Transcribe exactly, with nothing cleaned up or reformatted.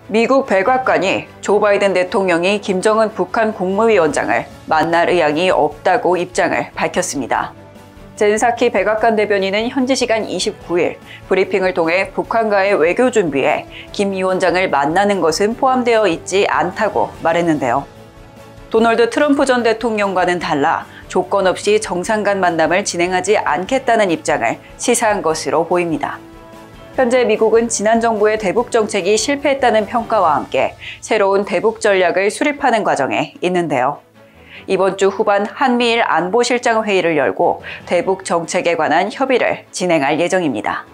미국 백악관이 조 바이든 대통령이 김정은 북한 국무위원장을 만날 의향이 없다고 입장을 밝혔습니다. 젠 사키 백악관 대변인은 현지 시간 이십구 일 브리핑을 통해 북한과의 외교 준비에 김 위원장을 만나는 것은 포함되어 있지 않다고 말했는데요. 도널드 트럼프 전 대통령과는 달라 조건 없이 정상 간 만남을 진행하지 않겠다는 입장을 시사한 것으로 보입니다. 현재 미국은 지난 정부의 대북 정책이 실패했다는 평가와 함께 새로운 대북 전략을 수립하는 과정에 있는데요. 이번 주 후반 한미일 안보실장 회의를 열고 대북 정책에 관한 협의를 진행할 예정입니다.